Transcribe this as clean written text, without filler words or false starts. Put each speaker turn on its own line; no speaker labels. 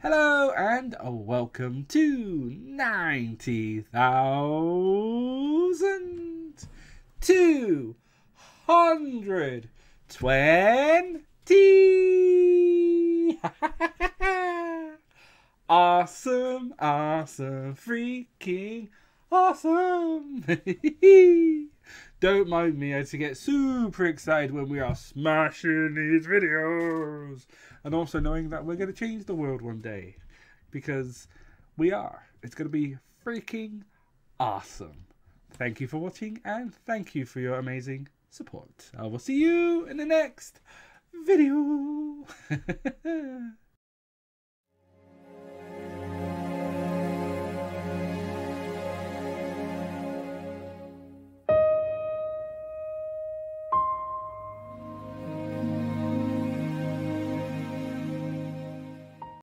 Hello and welcome to 90,220. Awesome, awesome, freaking awesome. Don't mind me, I used to get super excited when we are smashing these videos. And also knowing that we're going to change the world one day. Because we are. It's going to be freaking awesome. Thank you for watching and thank you for your amazing support. I will see you in the next video.